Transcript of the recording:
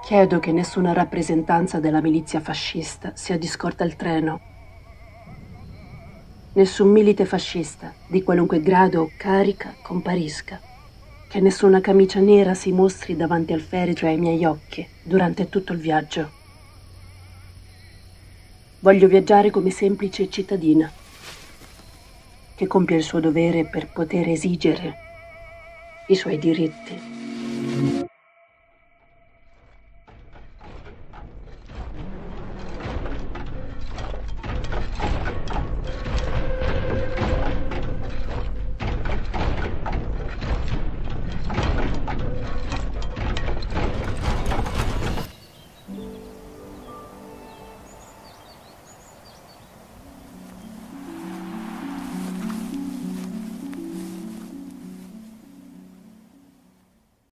Chiedo che nessuna rappresentanza della milizia fascista sia discorda al treno. Nessun milite fascista, di qualunque grado o carica, comparisca. Che nessuna camicia nera si mostri davanti al feretro ai miei occhi durante tutto il viaggio. Voglio viaggiare come semplice cittadina, che compie il suo dovere per poter esigere i suoi diritti.